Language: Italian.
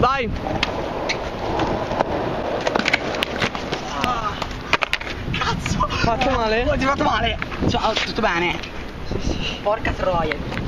Vai. Cazzo! Fatto male? Oh, ti ho fatto male! Ciao, tutto bene? Sì. Porca troia.